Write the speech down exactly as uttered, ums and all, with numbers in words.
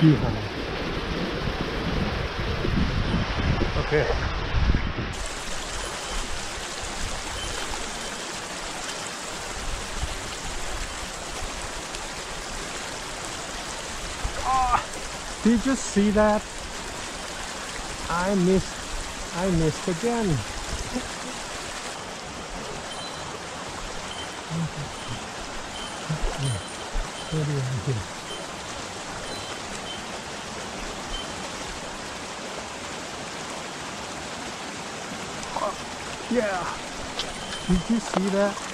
too high. Okay. Oh, did you see that? I missed. I missed again. Maybe right here. Oh, yeah. Did you see that?